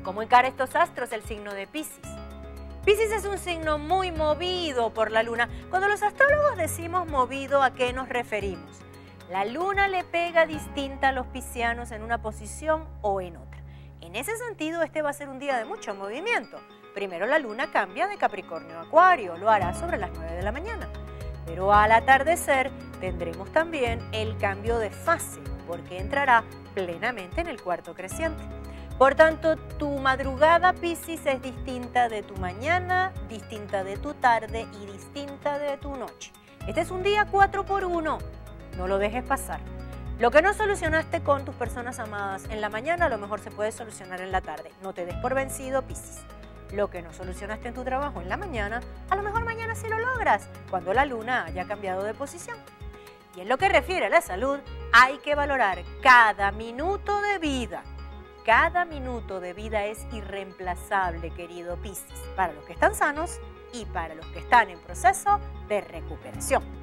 ¿Cómo encara estos astros el signo de Piscis? Piscis es un signo muy movido por la luna. Cuando los astrólogos decimos movido, ¿a qué nos referimos? La luna le pega distinta a los piscianos en una posición o en otra. En ese sentido, este va a ser un día de mucho movimiento. Primero la luna cambia de Capricornio a Acuario, lo hará sobre las 9 de la mañana. Pero al atardecer tendremos también el cambio de fase, porque entrará plenamente en el cuarto creciente. Por tanto, tu madrugada, Piscis, es distinta de tu mañana, distinta de tu tarde y distinta de tu noche. Este es un día 4x1, no lo dejes pasar. Lo que no solucionaste con tus personas amadas en la mañana, a lo mejor se puede solucionar en la tarde. No te des por vencido, Piscis. Lo que no solucionaste en tu trabajo en la mañana, a lo mejor mañana sí lo logras, cuando la luna haya cambiado de posición. Y en lo que refiere a la salud, hay que valorar cada minuto de vida. Cada minuto de vida es irreemplazable, querido Piscis, para los que están sanos y para los que están en proceso de recuperación.